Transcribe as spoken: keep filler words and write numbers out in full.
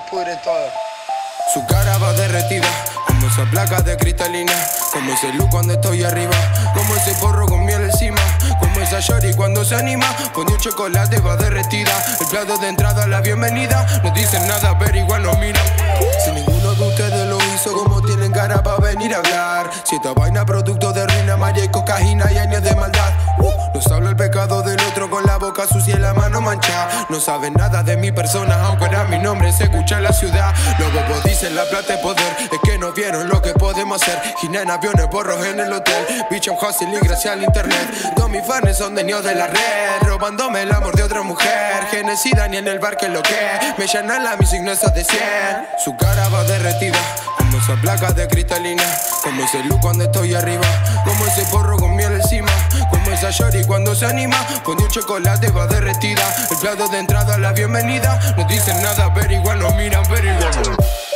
pudre todo. Su cara va derretida, como esa placa de cristalina, como ese look cuando estoy arriba, como ese porro con miel encima, como esa shorty cuando se anima, pone un chocolate va derretida, el plato de entrada, la bienvenida, no dicen nada pero igual nos miran. Si ninguno de ustedes lo hizo, como tienen cara para venir a hablar? Si esta vaina producto de ruina, maría y cocaína y años de maldad. uh, Nos habla el pecado del otro con la boca sucia y la mano manchada. No saben nada de mi persona, aunque era mi nombre se escucha en la ciudad. Los bobos dicen la plata es poder, es que no vieron lo que podemos hacer. Gina en aviones, borros en el hotel, bicho en hustle y gracias al internet. Todos mis fans son de niños de la red, robándome el amor de otra mujer. Genocida ni en el bar que lo que me llenan la mis signos de cien. Su cara va derretida, como esa placa de cristalina, como ese look cuando estoy arriba, como ese porro con miel encima, como esa shorty cuando se anima, pone un chocolate va derretida, el plato de entrada, la bienvenida, no dicen nada pero igual nos miran, pero igual